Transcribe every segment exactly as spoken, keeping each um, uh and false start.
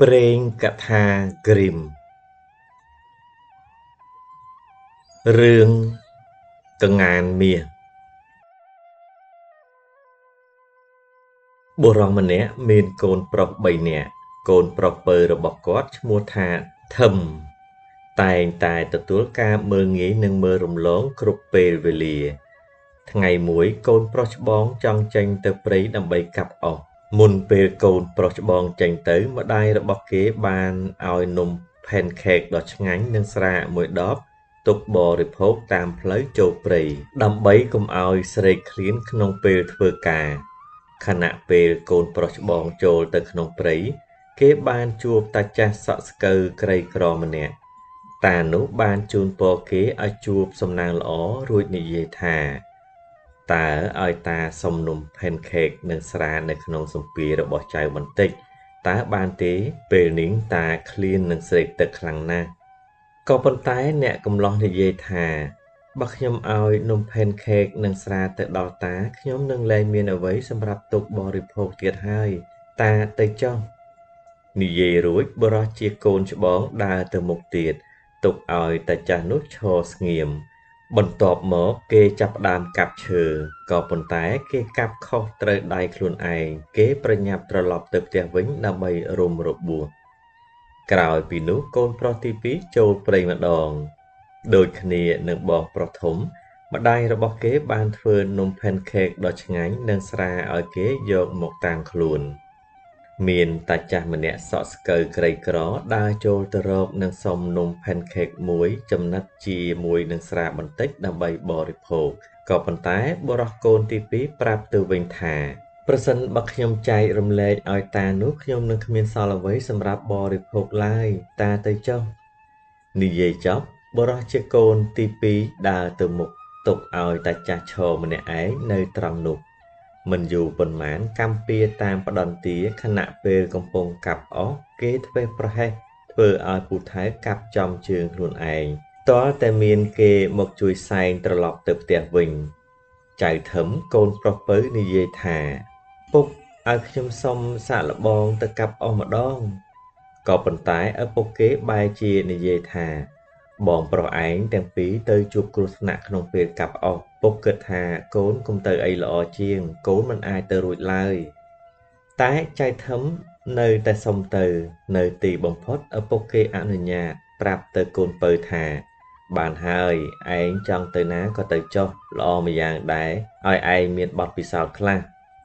Preng Katha Grim Rương Cân ngàn mìa Bồ rong mà nè mình côn prọc bầy nè côn prọc bờ rồi bọc cót mua thà thầm tài tài tự túa ca mơ nghĩ nâng mơ rùm lón cục bề về lìa ngày muối côn prọc bóng trong tranh tờ prey đầm bầy cặp ọc môn bề côn prọc bóng tranh tới mà đai rồi bọc kế bàn oi nùm pancake đọt ngánh nâng xa mùi đóp tục bò rịp hốt tam lấy châu prey đầm bấy cùng oi srei khliến nông bề thơ cà khả nạ bề côn prọc bóng châu tới nông prey kế ban chuộc ta cha sọ skơ cây cỏ mà nè ta nú ban chun po kế ở chuộc sông nàng lõ ruột nị dê thà ta ở ta sông nùm pancake nâng sra nâng nông sông pì rồi bỏ chạy bắn tích ta ban tế bề nín ta clean nâng sệt tật khăn na có bắn tái nè cầm lon nị dê thà bắc nhâm oi nùm pancake nâng sra tật đỏ tá nhóm nâng lên miền ở với sầm rạp tục bò rịp hộp tiệt hai ta tây trong nị dê rối bờ ra chia côn cho bóng đa từ một tiệt tục oi ta cha nút cho nghiêm bần tọp mở kê chập đàm cặp chừ có bần tái kê cặp khóc trời đại khuôn ai kếประnhập trở lọp từ tiệt vĩnh đam bay rùm rụp buồn cào pì nút côn protipi châu prey mặt đòn đôi khnia nâng bò prothom mà đai rồi bọc kế ban thưa nôm pancake đọt ngánh nâng sra ở kế dọc một tàng khuôn miền ta cha mình nè sọ skơ cây cỏ đa châu tơ rộp nâng sông nung pancake muối chấm nát chi muối nâng sra bẩn tích đam bay bò rịp hồ có bẩn tái bò rọc côn tipi prap từ vinh thả person bắc nhom chạy rầm lệ oi ta nước nhom nâng miền sau là với sầm rạp bò rịp hồ lai ta tây châu nị dây chóp bò rọc chiếc côn tipi đa từ một tục oi ta cha cho mình nè ấy nơi trầm nụ mình dù bình mãn cam pia tam và đòn tía khả nạ bê công phong cặp ó kế thuê prahe thuê ai phụ thái cặp trong trường luôn ảnh tó tè miên kê một chuối xanh trở lọc từ tiệt vinh chạy thấm côn proper ni dê thả bốc ai châm xong xạ là bong từ cặp ó mà đong có bình tái ở bốc kế bài chia ni dê thả bọn pro ảnh đem phí tới chụp cột nặng trong việc cặp ọc bốc cực hà cốn cùng tới ấy lọ chiêng cốn mình ai tới rụi lai tái chai thấm nơi ta sông từ nơi tì bóng phốt ở bốc kê ảnh nhà prap tới côn bờ thả bàn hơi ảnh trong tới ná có tới cho lọ mà dạng đáy oi ai miệt bọt bị sao khla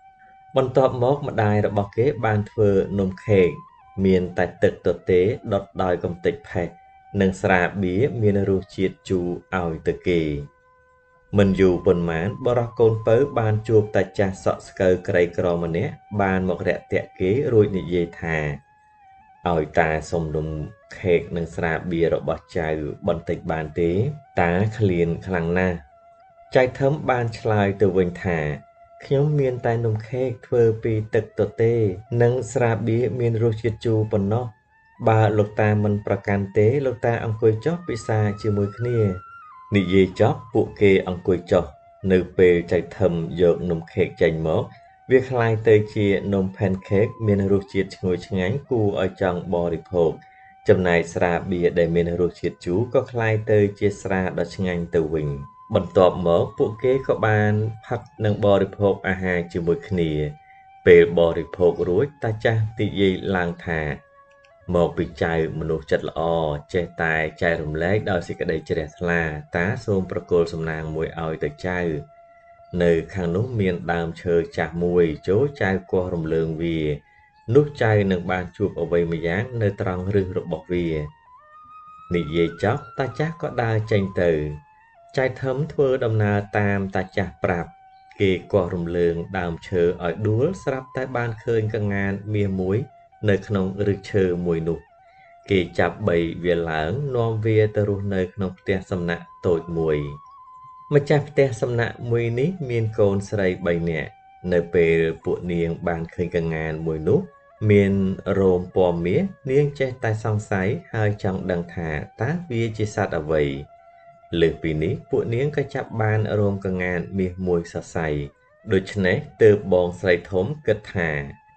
bọn tọp mốc mà đài đã bọc kế bàn thơ nôm khề miền tại tực tổ tế đọt đòi công tịch phạch nâng sra bía miền ru chiết chu oi từ kỳ mình dù bần mãn bò ra côn pớ ban chuộc ta cha sọ skơ cây cỏ mà nè ban một rẹ tẹ kế rồi nị dê thà oi ta sông đùng khẹt nâng sra bía rồi bọt chai bần tịch bàn tế ta khliên khlang na chai thấm ban chlai từ vinh thà nhóm miền tai nông khẹt thơ pi tực tổ tê nâng sra bía miền ru chiết chu bần nó bà lục ta mìnhประกัน tế lục ta ông quay chóp bị xa chưa mùi khnia nị dê chóp phụ kê ông quay chóp nơi bề chạy thầm dợt nôm khẹt chành mốt việc lai tê chia nôm pancake miền rô chiết ngồi ngánh cu ở trong bò rịp hộp chầm này sra bìa để miền rô chiết chú có lai tê chia sra đợt ngánh từ vinh bần tọp mốt phụ kê có ban phát nâng bò rịp hộp à hai chưa mùi khnia bề bò rịp hộp rối ta cha tị dê lang thả một bị chạy một nụ chật lọ che tài chạy rùm lét đôi xì cả đầy trẻ là tá xôm procol xôm nàng mùi oi từ chạy nơi khang nút miền đàm chờ chạc mùi chố chạy qua rùm lường vì nút chạy nâng bàn chuộc ở vầy mà dáng nơi trăng rư rụt bọc vì nị dê chóc ta chắc có đa tranh từ chạy thấm thơ đầm nà tam ta chạc prap kê qua rùm lường đàm chờ ở đuối sắp tay ban khơi cân ngàn mìa muối nơi khung rực chờ mùi nụ kỳ chạp bầy về lãng non về tơ ru nơi khung tia sầm nạ tội mùi mà chạp tia sầm nạ mùi ní miền cồn sợi bầy nè nơi bề bộ niềng bàn khơi càng ngàn mùi nụ miền rôm bò mía niềng che tai song sái hai trong đằng thả tá vía chia sát ở vậy lược vì ní bộ niềng cái chạp bàn rôm càng ngàn miền mùi sờ sài đôi chân từ bòn sợi thốn kết thả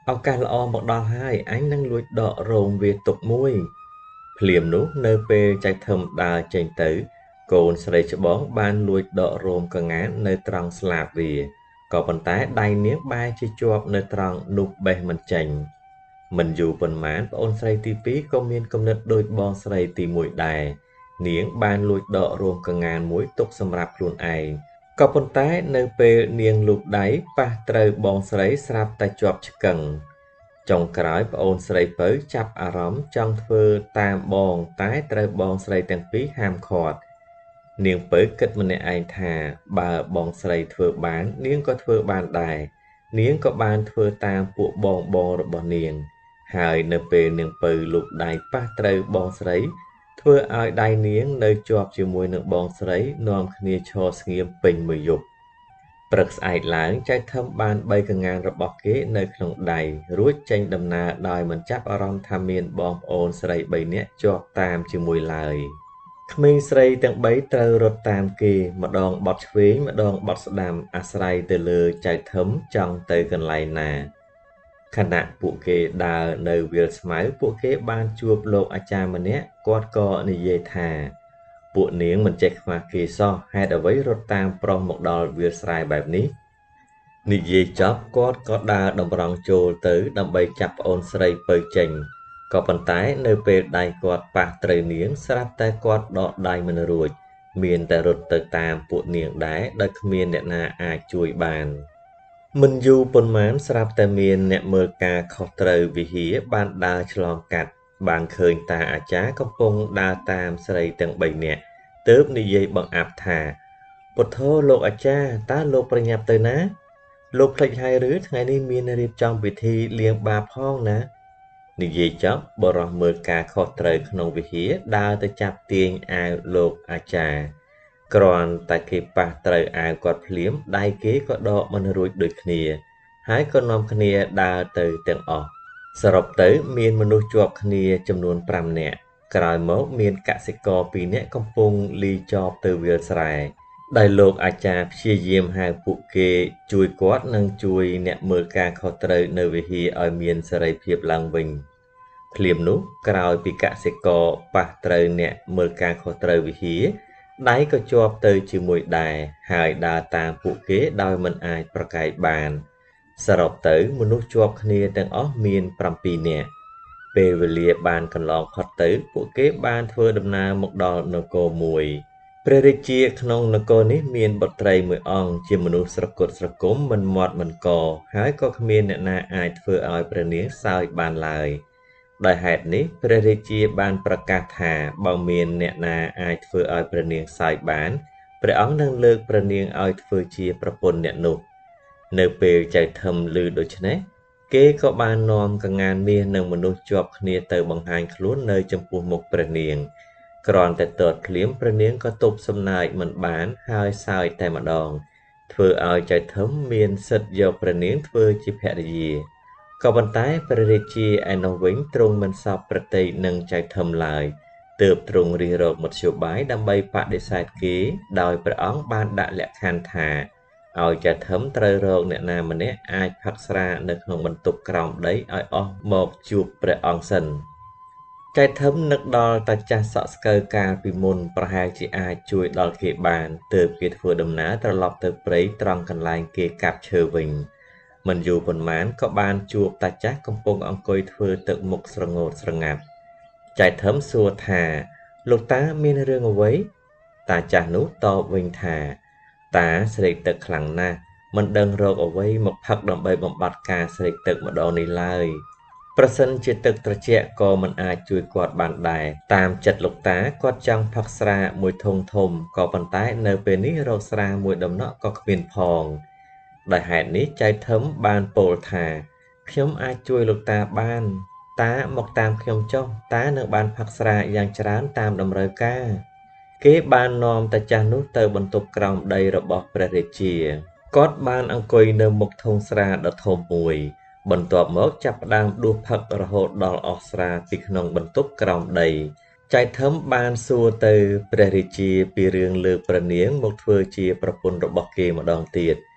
ឱកាសល្អមកដល់ហើយអញនឹងលួចដករោមវាទុកមួយភ្លាមនោះនៅពេលចៅធំដើរចេញទៅកូនស្រីច្បងបានលួចដករោមកង្ងាននៅត្រង់ស្លាបវាក៏ប៉ុន្តែដៃនាងបែរជាជាប់នៅត្រង់នោះបេះមិនចេញមិនយូរប៉ុន្មានប្អូនស្រីទីពីរក៏មានគំនិតដូចបងស្រីទីមួយដែរនាងបានលួចដករោមកង្ងានមួយទុកសម្រាប់ខ្លួនឯងក៏ប៉ុន្តែនៅពេលនាងលូកដៃប៉ះត្រូវបងស្រីស្រាប់តែជាប់ឆ្កឹងចុងក្រោយប្អូនស្រីពៅចាប់អារម្មណ៍ចង់ធ្វើតាមបងតែត្រូវបងស្រីទាំងពីរហាមឃាត់នាងពៅគិតម្នាក់ឯងថាបើបងស្រីធ្វើបាននាងក៏ធ្វើបានដែរនាងក៏បានធ្វើតាមពួកបងបងរបស់នាងហើយនៅពេលនាងពៅលូកដៃប៉ះត្រូវបងស្រីធ្វើឲ្យដៃនាងនៅជាប់ជាមួយនឹងបងស្រីនាំគ្នាឈរស្ងៀមពេញមួយយប់ព្រឹកស្អែកឡើងចៅធំបានបីកង្ងានរបស់គេនៅក្នុងដៃរួចចេញដំណើរដោយមិនចាប់អារម្មណ៍ថាមានបងប្អូនស្រីបីនាក់ជាប់តាមជាមួយឡើយក្មេងស្រីទាំងបីត្រូវរត់តាមគេម្ដងបត់ឆ្វេងម្ដងបត់ស្ដាំអាស្រ័យទៅលើចៅធំចង់ទៅកន្លែងណាខណៈពួកគេដើរនៅវាលស្មៅពួកគេបានជួបលោកអាចារ្យម្នាក់គាត់ក៏និយាយថាពួកនាងមិនចេះខ្មាស់គេសោះហេតុអ្វីរត់តាមប្រុសមកដល់វាលស្រែបែបនេះនិយាយចប់គាត់ក៏ដើរតម្រង់ចូលទៅដើម្បីចាប់ប្អូនស្រីពៅចេញក៏ប៉ុន្តែនៅពេលដៃគាត់ប៉ះត្រូវនាងស្រាប់តែគាត់ដកដៃមិនរួចមានតែរត់ទៅតាមពួកនាងដែរដោយគ្មានអ្នកណាអាចជួយបានមិនយូរប៉ុន្មានស្រាប់តែមានអ្នកមើលការខុសត្រូវវិហារបានដើរឆ្លងកាត់បានឃើញតាអាចារ្យកំពុងដើរតាមស្រីទាំងបីនាក់ទើបនិយាយបង្អាប់ថាពុទ្ធោលោកអាចារ្យតើលោកប្រញាប់ទៅណាលោកភ្លេចហើយឬថ្ងៃនេះមានរៀបចំពិធីលាងបាបផងណានិយាយចប់បរិះមើលការខុសត្រូវក្នុងវិហារដើរទៅចាប់ទាញអាវលោកអាចារ្យគ្រាន់តែគេប៉ះត្រូវអាវគាត់ភ្លាមដៃគេក៏ដកមិនរួចដូចគ្នាហើយក៏នាំគ្នាដើរទៅទាំងអស់សរុបទៅមានមនុស្សជាប់គ្នាចំនួនប្រាំនាក់ក្រោយមកមានកសិករពីរនាក់កំពុងលីចបទៅវាលស្រែដោយលោកអាចារ្យព្យាយាមហៅពួកគេជួយគាត់និងជួយអ្នកមើលការខុសត្រូវនៅវិហារឲ្យមានសេរីភាពឡើងវិញភ្លាមនោះក្រោយពីកសិករប៉ះត្រូវអ្នកមើលការខុសត្រូវវិហារដៃក៏ជាប់ទៅជាមួយដែរហើយដើរតាមពួកគេដោយមិនអាចប្រកែកបានសរុបទៅមនុស្សជាប់គ្នាទាំងអស់មានប្រាំពីរនាក់ពេលវេលាបានកន្លងផុតទៅពួកគេបានធ្វើដំណើរមកដល់នគរមួយព្រះរាជាក្នុងនគរនេះមានបុត្រីមួយអង្គជាមនុស្សស្រគត់ស្រគំមិនមាត់មិនកហើយក៏គ្មានអ្នកណាអាចធ្វើឲ្យព្រះនាងសើចបានឡើយដោយហេតុនេះព្រះរាជាបានប្រកាសថាបើមានអ្នកណាអាចធ្វើឲ្យព្រះនាងសើចបានព្រះអង្គនឹងលើកព្រះនាងឲ្យធ្វើជាប្រពន្ធអ្នកនោះនៅពេលចៅធំឮដូច្នេះគេក៏បាននាំកង្ងានមាសនិងមនុស្សជាប់គ្នាទៅបង្ហាញខ្លួននៅចំពោះមុខព្រះនាងគ្រាន់តែទាត់ភ្លាមព្រះនាងក៏ទប់សំណាចមិនបានហើយសើចតែម្ដងធ្វើឲ្យចៅធំមានសិទ្ធិយកព្រះនាងធ្វើជាភរិយាក៏ប៉ុន្តែព្រះរាជាឯនោះវិញទ្រង់មិនសប្តិប្រតិនឹងចៅធំឡើយទើបទ្រង់រិះរកមធ្យោបាយដើម្បីបដិសេធគេដោយព្រះអង្គបានដាក់លក្ខខណ្ឌថាឲ្យចៅធំត្រូវរកអ្នកណាម្នាក់អាចផឹកស្រានៅក្នុងបន្ទប់ក្រោមដីឲ្យអស់មកជួបព្រះអង្គសិនចៅធំនឹកដល់តាចាស់សក់ស្កូវកាលពីមុនប្រហែលជាអាចជួយដល់គេបានទើបគេធ្វើដំណើរត្រឡប់ទៅព្រៃត្រង់កន្លែងគេកាប់ឈើវិញមិនយូរប៉ុន្មានក៏បានជួបតាចាស់កំពុងអង្គុយធ្វើទឹកមុខស្រងោតស្រងាត់ចៅធំសួរថាលោកតាមានរឿងអ្វីតាចាស់នោះតបវិញថាតាស្រេកទឹកខ្លាំងណាស់មិនដឹងរកអ្វីមកផឹកដើម្បីបំបត្តិការស្រេកទឹកម្ដងនេះឡើយប្រសិនជាទឹកត្រជាក់ក៏មិនអាចជួយគាត់បានដែរតាមចិត្តលោកតាគាត់ចង់ផឹកស្រាមួយធុងធំក៏ប៉ុន្តែនៅពេលនេះរកស្រាមួយដំណក់ក៏គ្មានផងដោយហេតុនេះចៅធំបានពោលថាខ្ញុំអាចជួយលោកតាបានតាមកតាមខ្ញុំចុះតានឹងបានផឹកស្រាយ៉ាងច្រើនតាមតម្រូវការគេបាននាំតាចាស់នោះទៅបន្ទប់ក្រោមដីរបស់ព្រះរាជាគាត់បានអង្គុយនៅមុខធុងស្រាដ៏ធំមួយបន្ទាប់មកចាប់ផ្ដើមដួសផឹករហូតដល់អស់ស្រាពីក្នុងបន្ទប់ក្រោមដីចៅធំបានសួរទៅព្រះរាជាពីរឿងលើកព្រះនាងមកធ្វើជាប្រពន្ធរបស់គេម្ដងទៀត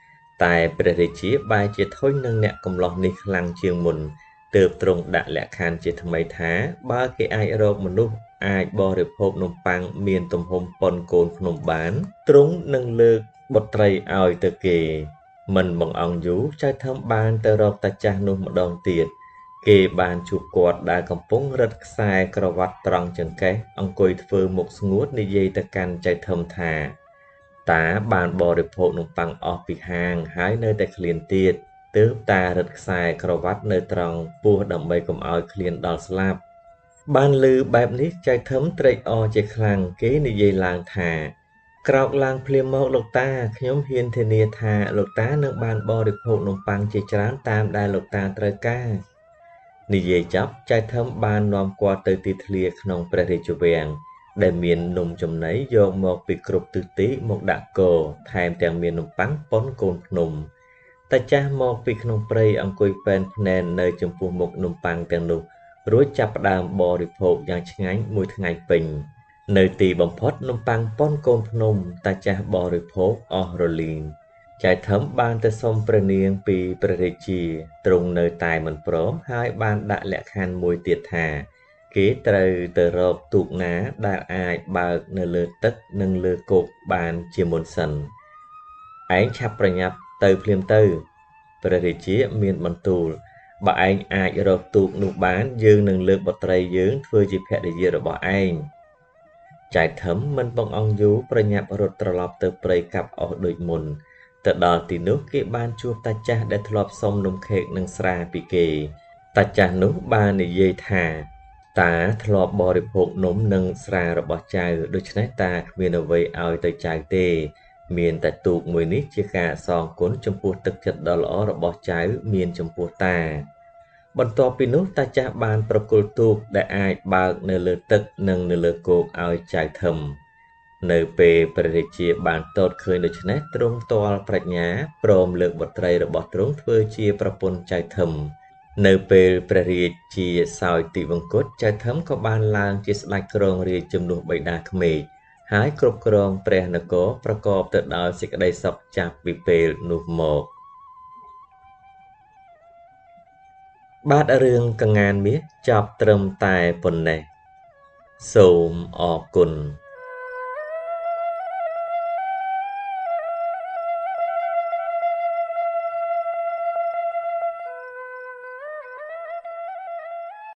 តែព្រះរាជាបែរជាធុញនឹងអ្នកកំឡោះនេះខ្លាំងជាងមុនទើបទ្រង់ដាក់លក្ខខណ្ឌជាថ្មីថាបើគេអាចរកមនុស្សអាចបរិភោគនំប៉័ងមានទំហំប៉ុនកូនភ្នំបានទ្រង់នឹងលើកបុត្រីឲ្យទៅគេមិនបង្អង់យូរចៅធំបានទៅរកតាចាស់នោះម្ដងទៀតគេបានជួបគាត់ដែលកំពុងរឹតខ្សែក្រវ៉ាត់ត្រង់ចង្កេះអង្គុយធ្វើមុខស្ងួតនិយាយទៅកាន់ចៅធំថាតាបានបរិភោគនំប៉័ងអស់ពីហាងហើយនៅតែឃ្លានទៀតទើបតារឹតខ្សែក្រវ៉ាត់នៅត្រង់ពោះដើម្បីកុំឲ្យឃ្លានដល់ស្លាប់បានឮបែបនេះចៅធំត្រេកអរជាខ្លាំងគេនិយាយឡើងថាក្រោកឡើងភ្លាមមកលោកតាខ្ញុំហ៊ានធានាថាលោកតានឹងបានបរិភោគនំប៉័ងជាច្រើនតាមដែលលោកតាត្រូវការនិយាយចប់ចៅធំបាននាំគាត់ទៅទីធ្លាក្នុងព្រះរាជវាំងដែលមាននំចំណីយកមកពីគ្រប់ទិសទីមកដាក់គោថែមទាំងមាននំប៉័ងប៉ុនកូនភ្នំតាចាស់មកពីក្នុងព្រៃអង្គុយពេនភ្នែននៅចំពោះមុខនំប៉័ងទាំងនោះរួចចាប់ផ្ដើមបរិភោគយ៉ាងឆ្ងាញ់មួយថ្ងៃពេញនៅទីបំផុតនំប៉័ងប៉ុនកូនភ្នំតាចាស់បរិភោគអស់រលីងចៅធំបានទៅសុំព្រះនាងពីព្រះរាជាទ្រង់នៅតែមិនព្រមហើយបានដាក់លក្ខខណ្ឌមួយទៀតថាគេត្រូវទៅរកទូកណាដែលអាចបើកនៅលើទឹកនិងលើគោកបានជាមុនសិនឯងឆាប់ប្រញាប់ទៅភ្លាមទៅព្រះរាជាមានបន្ទូលបើឯងអាចរកទូកនោះបានយើងនឹងលើកបុត្រីយើងធ្វើជាភរិយារបស់ឯងចៅធំមិនបង្អង់យូរប្រញាប់រត់ត្រឡប់ទៅព្រៃកាប់អស់ដូចមុនទៅដល់ទីនោះគេបានជួបតាចាស់ដែលធ្លាប់សុំនំខេកនិងស្រាពីគេតាចាស់នោះបាននិយាយថាតាធ្លាប់បរិភោគនំនិងស្រារបស់ចៅដូច្នេះតាគ្មានអ្វីឲ្យទៅចៅទេមានតែទូកមួយនេះជាការសងគុណចំពោះទឹកចិត្តដ៏ល្អរបស់ចៅមានចំពោះតាបន្ទាប់ពីនោះតាចាស់បានប្រគល់ទូកដែលអាចបើកនៅលើទឹកនិងនៅលើគោកឲ្យចៅធំនៅពេលព្រះរាជាបានទតឃើញដូច្នេះទ្រង់ផ្ទាល់ប្រាជ្ញាព្រមលើកបុត្រីរបស់ទ្រង់ធ្វើជាប្រពន្ធចៅធំនៅពេលព្រះរាជាសោយទីវង្គតចៅធំក៏បានឡើងជាស្ដេចគ្រងរាជ្យជំនួសបិតាក្មេកហើយគ្រប់គ្រងព្រះនគរប្រកបទៅដោយសេចក្តីសុខចាប់ពីពេលនោះមកបាទរឿងកង្ងានមាសចប់ត្រឹមតែប៉ុណ្ណេះសូមអរគុណ